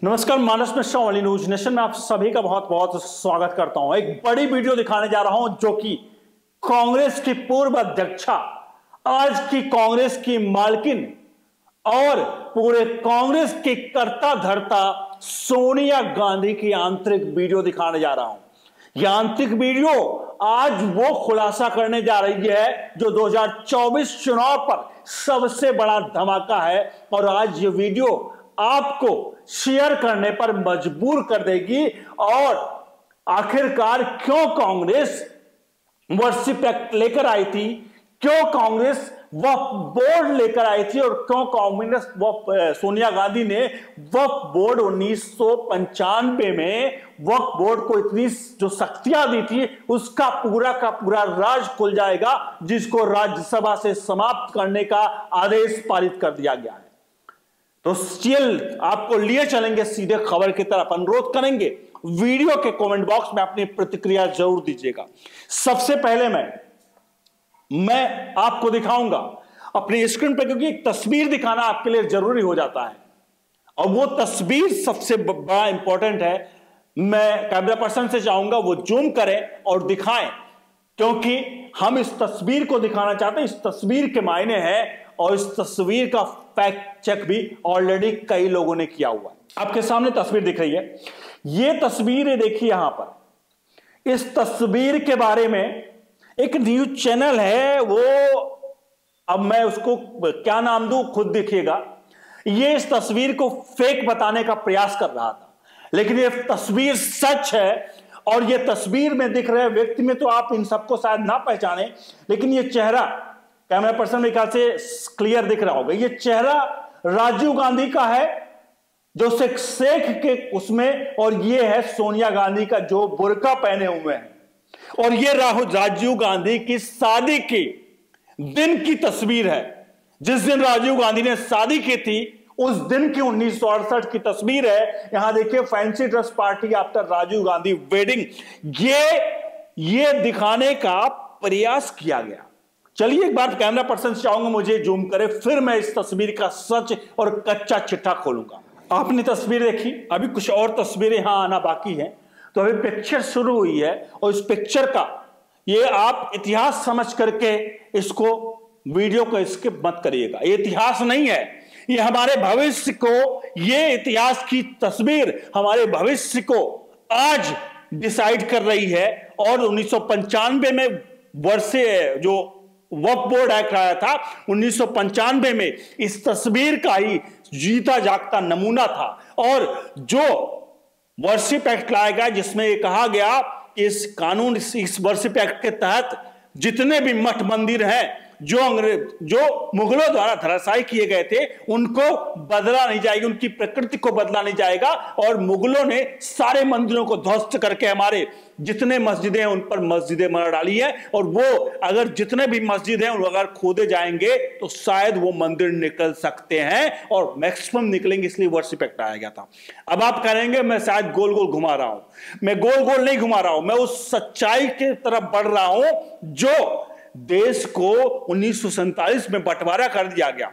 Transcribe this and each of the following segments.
नमस्कार, मानस मिश्रा वाली news nation में आप सभी का बहुत बहुत स्वागत करता हूं। एक बड़ी वीडियो दिखाने जा रहा हूं जो कि कांग्रेस की पूर्व अध्यक्षा, आज की कांग्रेस की मालकिन और पूरे कांग्रेस की कर्ता धर्ता सोनिया गांधी की आंतरिक वीडियो दिखाने जा रहा हूं। यह आंतरिक वीडियो आज वो खुलासा करने जा रही है जो 2024 चुनाव पर सबसे बड़ा धमाका है, और आज ये वीडियो आपको शेयर करने पर मजबूर कर देगी। और आखिरकार क्यों कांग्रेस वर्शिप एक्ट लेकर आई थी, क्यों कांग्रेस वक्फ बोर्ड लेकर आई थी, और क्यों कांग्रेस सोनिया गांधी ने वक्फ बोर्ड 1995 में वक्फ बोर्ड को इतनी जो शक्तियां दी थी, उसका पूरा का पूरा राज खुल जाएगा, जिसको राज्यसभा से समाप्त करने का आदेश पारित कर दिया गया है। तो स्टिल आपको लिए चलेंगे सीधे खबर की तरफ। अनुरोध करेंगे वीडियो के कमेंट बॉक्स में अपनी प्रतिक्रिया जरूर दीजिएगा। सबसे पहले मैं आपको दिखाऊंगा अपनी स्क्रीन पर, क्योंकि एक तस्वीर दिखाना आपके लिए जरूरी हो जाता है, और वो तस्वीर सबसे बड़ा इंपॉर्टेंट है। मैं कैमरा पर्सन से चाहूंगा वो जूम करें और दिखाएं, क्योंकि हम इस तस्वीर को दिखाना चाहते हैं। इस तस्वीर के मायने हैं, और इस तस्वीर का फैक्ट चेक भी ऑलरेडी कई लोगों ने किया हुआ है। आपके सामने तस्वीर दिख रही है, यह तस्वीर देखिए। यहां पर इस तस्वीर के बारे में एक न्यूज चैनल है, वो अब मैं उसको क्या नाम दूं खुद देखिएगा। ये इस तस्वीर को फेक बताने का प्रयास कर रहा था, लेकिन ये तस्वीर सच है। और ये तस्वीर में दिख रहे व्यक्ति में तो आप इन सबको शायद ना पहचाने, लेकिन ये चेहरा कैमरा पर्सन मेरे ख्याल से क्लियर दिख रहा होगा। ये चेहरा राजीव गांधी का है जो शेख के उसमें, और ये है सोनिया गांधी का जो बुर्का पहने हुए हैं। और ये राजीव गांधी की शादी के दिन की तस्वीर है। जिस दिन राजीव गांधी ने शादी की थी उस दिन की 1968 की तस्वीर है। यहां देखिए, fancy dress party after Rajiv Gandhi wedding, ये दिखाने का प्रयास किया गया। चलिए एक बार कैमरा पर्सन चाहूंगा मुझे जूम करे, फिर मैं इस तस्वीर का सच और कच्चा चिट्ठा खोलूंगा। आपने तस्वीर देखी, अभी कुछ और तस्वीरें यहां आना बाकी हैं। तो अभी पिक्चर शुरू हुई है, और इस पिक्चर का ये आप इतिहास समझ करके इसको वीडियो को स्किप मत करिएगा। ये इतिहास नहीं है, ये हमारे भविष्य को, ये इतिहास की तस्वीर हमारे भविष्य को आज डिसाइड कर रही है। और 1995 में जो वक्फ बोर्ड एक्ट आया था 1995 में, इस तस्वीर का ही जीता जागता नमूना था। और जो वर्शिप एक्ट लाया गया, जिसमें ये कहा गया कि इस वर्शिप एक्ट के तहत जितने भी मठ मंदिर हैं जो मुगलों द्वारा धराशायी किए गए थे, उनको बदला नहीं जाएगा, उनकी प्रकृति को बदला नहीं जाएगा। और मुगलों ने सारे मंदिरों को ध्वस्त करके हमारे जितने मस्जिदें हैं उन पर मस्जिदें बना डाली है। और वो अगर जितने भी मस्जिद हैं अगर खोदे जाएंगे तो शायद वो मंदिर निकल सकते हैं, और मैक्सिमम निकलेंगे, इसलिए वर्शिप एक्ट आया गया था। अब आप कहेंगे मैं शायद गोल गोल घुमा रहा हूं। मैं गोल गोल नहीं घुमा रहा हूं, मैं उस सच्चाई की तरफ बढ़ रहा हूं जो देश को 1947 में बंटवारा कर दिया गया।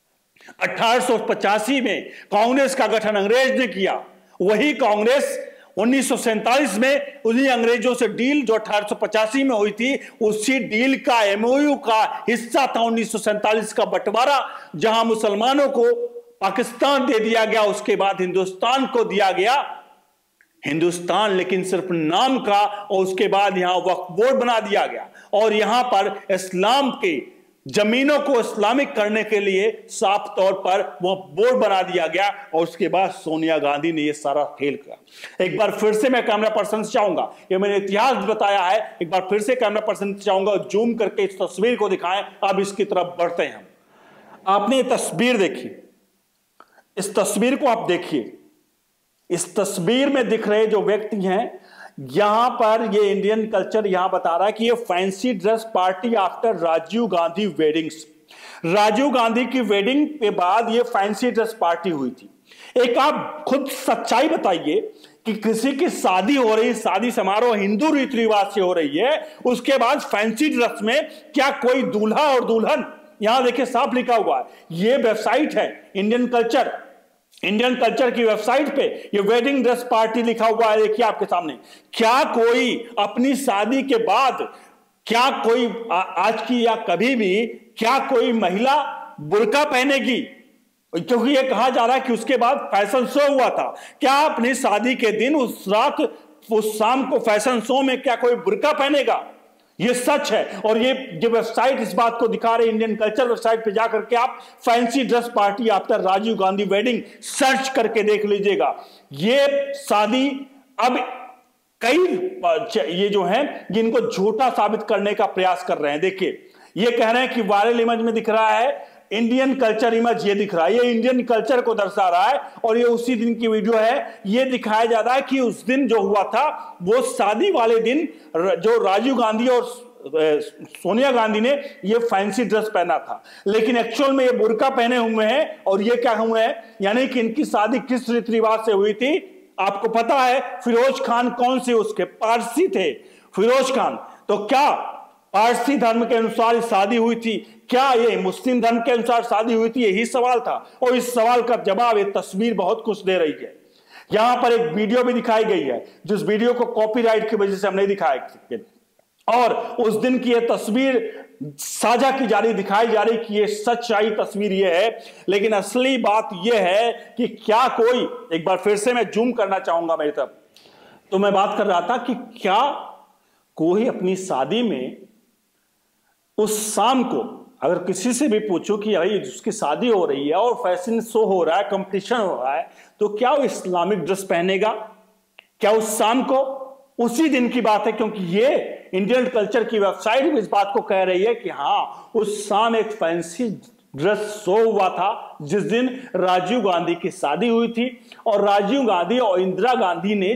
1885 में कांग्रेस का गठन अंग्रेज ने किया। वही कांग्रेस 1947 में उन्हीं अंग्रेजों से डील जो 1885 में हुई थी, उसी डील का एमओयू का हिस्सा था 1947 का बंटवारा, जहां मुसलमानों को पाकिस्तान दे दिया गया, उसके बाद हिंदुस्तान को दिया गया। हिंदुस्तान लेकिन सिर्फ नाम का, और उसके बाद यहां वक्फ बोर्ड बना दिया गया। और यहां पर इस्लाम के जमीनों को इस्लामिक करने के लिए साफ तौर पर वो बोर्ड बना दिया गया। और उसके बाद सोनिया गांधी ने ये सारा खेल किया। एक बार फिर से मैं कैमरा पर्सन से चाहूंगा, ये मैंने इतिहास बताया है, एक बार फिर से कैमरा पर्सन से चाहूंगा जूम करके इस तस्वीर को दिखाएं। अब इसकी तरफ बढ़ते हैं। आपने ये तस्वीर देखी, इस तस्वीर को आप देखिए। इस तस्वीर में दिख रहे जो व्यक्ति हैं, यहां पर ये इंडियन कल्चर यहां बता रहा है कि ये fancy dress party after Rajiv Gandhi weddings. Rajiv Gandhi की वेडिंग के बाद ये फैंसी ड्रेस पार्टी हुई थी। एक आप खुद सच्चाई बताइए कि किसी की शादी हो रही, शादी समारोह हिंदू रीति रिवाज से हो रही है, उसके बाद फैंसी ड्रेस में क्या कोई दूल्हा और दुल्हन, यहां देखिए साफ लिखा हुआ है, ये वेबसाइट है इंडियन कल्चर, इंडियन कल्चर की वेबसाइट पे ये वेडिंग ड्रेस पार्टी लिखा हुआ है, देखिए आपके सामने। क्या कोई अपनी शादी के बाद, क्या कोई आज की या कभी भी क्या कोई महिला बुर्का पहनेगी? क्योंकि ये कहा जा रहा है कि उसके बाद फैशन शो हुआ था। क्या अपनी शादी के दिन उस रात उस शाम को फैशन शो में क्या कोई बुर्का पहनेगा? ये सच है। और ये जो वेबसाइट इस बात को दिखा रहे, इंडियन कल्चर वेबसाइट पे जाकर के आप fancy dress party after Rajiv Gandhi wedding search करके देख लीजिएगा। ये शादी अब कई ये जो हैं जिनको झूठा साबित करने का प्रयास कर रहे हैं। देखिए ये कह रहे हैं कि वायरल इमेज में दिख रहा है इंडियन कल्चर इमेज, ये दिख रहा है, ये इंडियन कल्चर को दर्शा रहा है। और ये उसी दिन की वीडियो है। ये दिखाया जा रहा है कि उस दिन जो हुआ था वो शादी वाले दिन जो राजीव गांधी और सोनिया गांधी ने ये फैंसी ड्रेस पहना था, लेकिन एक्चुअल में ये बुर्का पहने हुए हैं। और ये क्या हुए हैं, यानी कि इनकी शादी किस रीति रिवाज से हुई थी आपको पता है? फिरोज खान कौन से उसके पारसी थे, फिरोज खान। तो क्या पारसी धर्म के अनुसार शादी हुई थी? क्या ये मुस्लिम धर्म के अनुसार शादी हुई थी? यही सवाल था। और इस सवाल का जवाब ये तस्वीर बहुत कुछ दे रही है। यहां पर एक वीडियो भी दिखाई गई है, जिस वीडियो को कॉपीराइट की वजह से हम नहीं दिखाए, और उस दिन की यह तस्वीर साझा की जा रही, दिखाई जा रही कि ये सच्चाई तस्वीर ये है। लेकिन असली बात ये है कि क्या कोई, एक बार फिर से मैं जूम करना चाहूंगा मेरी तरफ, तो मैं बात कर रहा था कि क्या कोई अपनी शादी में उस शाम को अगर किसी से भी पूछो कि भाई उसकी शादी हो रही है और फैशन शो हो रहा है, कंपटीशन हो रहा है, तो क्या वो इस्लामिक ड्रेस पहनेगा? क्या उस शाम को? उसी दिन की बात है, क्योंकि ये इंडियन कल्चर की वेबसाइट भी इस बात को कह रही है कि हाँ उस शाम एक फैंसी ड्रेस शो हुआ था जिस दिन राजीव गांधी की शादी हुई थी। और राजीव गांधी और इंदिरा गांधी ने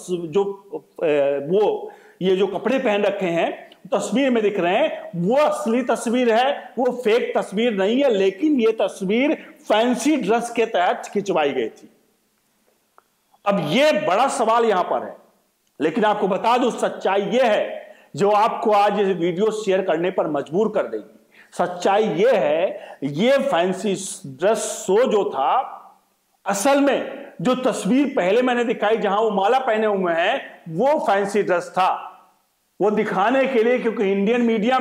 वो ये जो कपड़े पहन रखे हैं तस्वीर में दिख रहे हैं, वो असली तस्वीर है, वो फेक तस्वीर नहीं है। लेकिन ये तस्वीर फैंसी ड्रेस के तहत खिंचवाई गई थी। अब ये बड़ा सवाल यहां पर है, लेकिन आपको बता दूं सच्चाई ये है जो आपको आज ये वीडियो शेयर करने पर मजबूर कर देगी। सच्चाई ये है, ये फैंसी ड्रेस शो जो था, असल में जो तस्वीर पहले मैंने दिखाई जहां वो माला पहने हुए हैं, वो फैंसी ड्रेस था। वो दिखाने के लिए, क्योंकि इंडियन मीडिया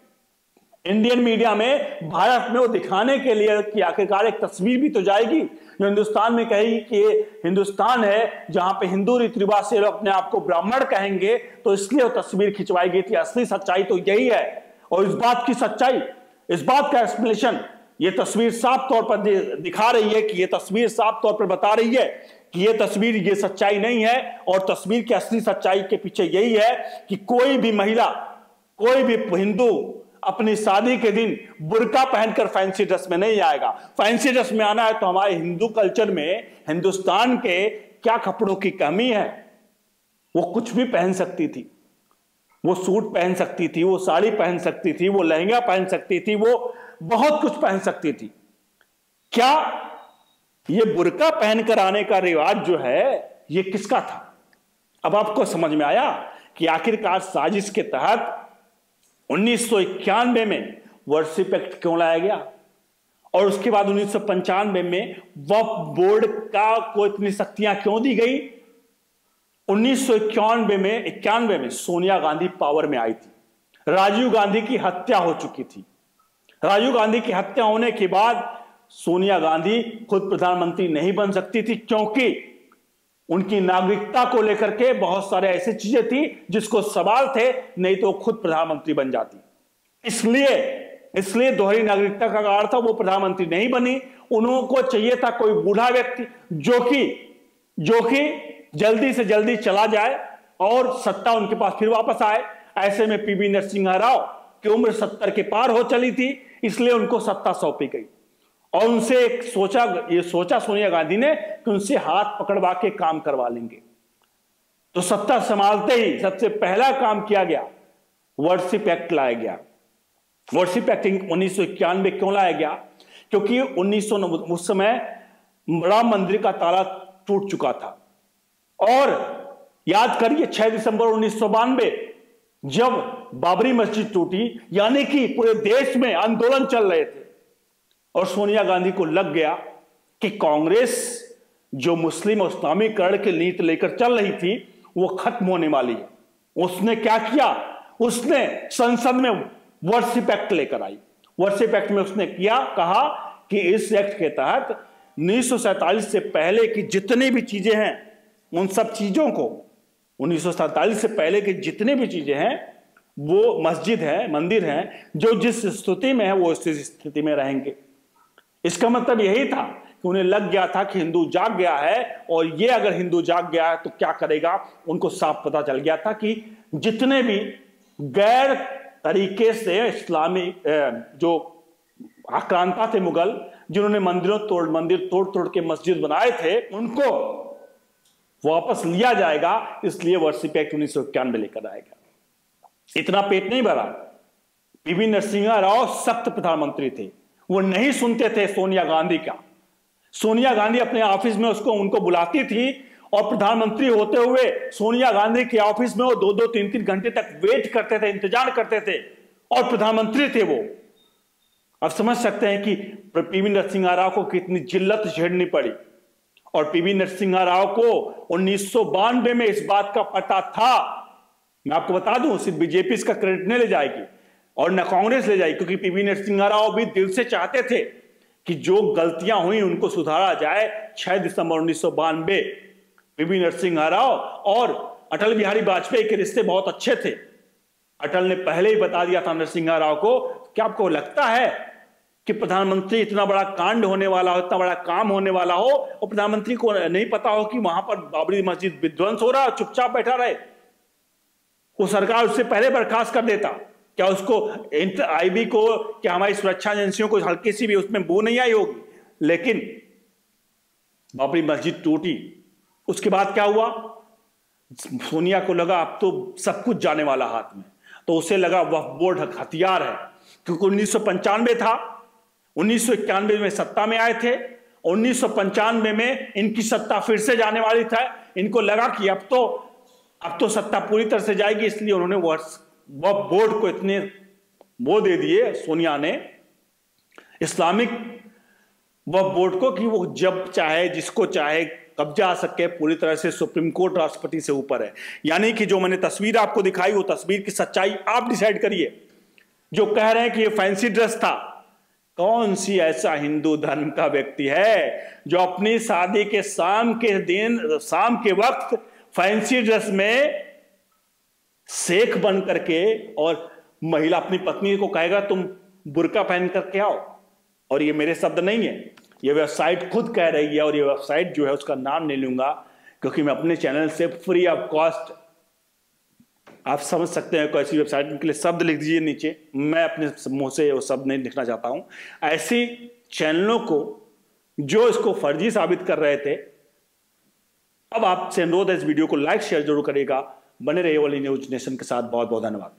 में भारत में वो दिखाने के लिए कि आखिरकार एक तस्वीर भी तो जाएगी जो हिंदुस्तान में कहेगी कि ये हिंदुस्तान है जहां पे हिंदू रीति रिवाज से लोग अपने आप को ब्राह्मण कहेंगे, तो इसलिए वो तस्वीर खिंचवाई गई थी। असली सच्चाई तो यही है। और इस बात की सच्चाई, इस बात का एक्सप्लेनेशन ये तस्वीर साफ तौर पर दिखा रही है कि ये तस्वीर साफ तौर पर बता रही है कि ये तस्वीर, ये सच्चाई नहीं है। और तस्वीर की असली सच्चाई के पीछे यही है कि कोई भी महिला, कोई भी हिंदू अपनी शादी के दिन बुर्का पहनकर फैंसी ड्रेस में नहीं आएगा। फैंसी ड्रेस में आना है तो हमारे हिंदू कल्चर में, हिंदुस्तान के क्या कपड़ों की कमी है? वो कुछ भी पहन सकती थी, वो सूट पहन सकती थी, वो साड़ी पहन सकती थी, वो लहंगा पहन सकती थी, वो बहुत कुछ पहन सकती थी। क्या ये बुर्का पहनकर आने का रिवाज जो है ये किसका था? अब आपको समझ में आया कि आखिरकार साजिश के तहत 1991 में वर्शिप एक्ट क्यों लाया गया, और उसके बाद 1995 में वक्फ बोर्ड को इतनी शक्तियां क्यों दी गई। 1991 में सोनिया गांधी पावर में आई थी, राजीव गांधी की हत्या हो चुकी थी। राजीव गांधी की हत्या होने के बाद सोनिया गांधी खुद प्रधानमंत्री नहीं बन सकती थी, क्योंकि उनकी नागरिकता को लेकर के बहुत सारे ऐसी चीजें थी जिसको सवाल थे, नहीं तो खुद प्रधानमंत्री बन जाती। इसलिए दोहरी नागरिकता का कारण था, वो प्रधानमंत्री नहीं बनी। उनको चाहिए था कोई बूढ़ा व्यक्ति जो कि जल्दी से जल्दी चला जाए और सत्ता उनके पास फिर वापस आए। ऐसे में पीवी नरसिम्हा राव की उम्र 70 के पार हो चली थी, इसलिए उनको सत्ता सौंपी गई। और उनसे सोचा सोनिया गांधी ने कि उनसे हाथ पकड़वा के काम करवा लेंगे। तो सत्ता संभालते ही सबसे पहला काम किया गया, वर्शिप एक्ट लाया गया। वर्शिप एक्ट 1991 क्यों लाया गया? क्योंकि 1909 उस समय राम मंदिर का ताला टूट चुका था। और याद करिए 6 दिसंबर 1992 जब बाबरी मस्जिद टूटी, यानी कि पूरे देश में आंदोलन चल रहे थे, और सोनिया गांधी को लग गया कि कांग्रेस जो मुस्लिम और इस्लामीकरण की नीति लेकर चल रही थी वो खत्म होने वाली है। उसने क्या किया, उसने संसद में वर्शिप एक्ट लेकर आई। वर्शिप एक्ट में उसने कहा कि इस एक्ट के तहत 1947 से पहले की जितनी भी चीजें हैं, उन सब चीजों को 1947 से पहले की जितनी भी चीजें हैं, वो मस्जिद है, मंदिर हैं, जो जिस स्थिति में है वो उस स्थिति में रहेंगे। इसका मतलब यही था कि उन्हें लग गया था कि हिंदू जाग गया है, और ये अगर हिंदू जाग गया है तो क्या करेगा, उनको साफ पता चल गया था कि जितने भी गैर तरीके से इस्लामी जो आक्रांता थे मुगल, जिन्होंने मंदिर तोड़ तोड़ के मस्जिद बनाए थे, उनको वापस लिया जाएगा। इसलिए वर्शिप एक्ट 1991 लेकर आएगा। इतना पेट नहीं भरा। पीवी नरसिम्हा राव सख्त प्रधानमंत्री थे, वो नहीं सुनते थे सोनिया गांधी का। सोनिया गांधी अपने ऑफिस में उनको बुलाती थी, और प्रधानमंत्री होते हुए सोनिया गांधी के ऑफिस में वो 2-2, 3-3 घंटे तक वेट करते थे, इंतजार करते थे, और प्रधानमंत्री थे वो। अब समझ सकते हैं कि पीवी नरसिम्हा राव को कितनी जिल्लत झेलनी पड़ी। और पीवी नरसिम्हा राव को 1992 में इस बात का पता था। मैं आपको बता दूं, सिर्फ बीजेपी इसका क्रेडिट नहीं ले जाएगी और न कांग्रेस ले जाएगी, क्योंकि पीवी नरसिम्हा राव भी दिल से चाहते थे कि जो गलतियां हुई उनको सुधारा जाए। 6 दिसंबर 1992 पीवी नरसिम्हा राव और अटल बिहारी वाजपेयी के रिश्ते बहुत अच्छे थे। अटल ने पहले ही बता दिया था नरसिम्हा राव को, क्या आपको लगता है कि प्रधानमंत्री इतना बड़ा कांड होने वाला हो, इतना बड़ा काम होने वाला हो, और प्रधानमंत्री को नहीं पता हो कि वहां पर बाबरी मस्जिद विध्वंस हो रहा है, चुपचाप बैठा रहे? वो सरकार उससे पहले बर्खास्त कर देता। क्या उसको आईबी को, क्या हमारी सुरक्षा एजेंसियों को हल्की सी भी उसमें बू नहीं आई होगी? लेकिन बाबरी मस्जिद टूटी, उसके बाद क्या हुआ? सोनिया को लगा अब तो सब कुछ जाने वाला हाथ में, तो उसे लगा वक्फ बोर्ड हथियार है, क्योंकि 1995 था, 1991 में सत्ता में आए थे, 1995 में इनकी सत्ता फिर से जाने वाली था। इनको लगा कि अब तो सत्ता पूरी तरह से जाएगी, इसलिए उन्होंने वक्फ बोर्ड को इतने वो दे दिए सोनिया ने, इस्लामिक वक्फ बोर्ड को, कि वो जब चाहे जिसको चाहे कब्जा आ सके। पूरी तरह से सुप्रीम कोर्ट राष्ट्रपति से ऊपर है। यानी कि जो मैंने तस्वीर आपको दिखाई, वो तस्वीर की सच्चाई आप डिसाइड करिए। जो कह रहे हैं कि ये फैंसी ड्रेस था, कौन सी ऐसा हिंदू धर्म का व्यक्ति है जो अपनी शादी के शाम के वक्त फैंसी ड्रेस में शेख बन करके, और महिला अपनी पत्नी को कहेगा तुम बुर्का पहन करके आओ? और ये मेरे शब्द नहीं है, ये वेबसाइट खुद कह रही है। और ये वेबसाइट जो है उसका नाम नहीं लूंगा, क्योंकि मैं अपने चैनल से फ्री ऑफ कॉस्ट, आप समझ सकते हैं कैसी वेबसाइट, के लिए शब्द लिख दीजिए नीचे, मैं अपने मुंह से वो शब्द नहीं लिखना चाहता हूं। ऐसी चैनलों को जो इसको फर्जी साबित कर रहे थे, अब आपसे अनुरोध है इस वीडियो को लाइक शेयर जरूर करिएगा। बने रहिए ओनली न्यूज नेशन के साथ। बहुत बहुत धन्यवाद।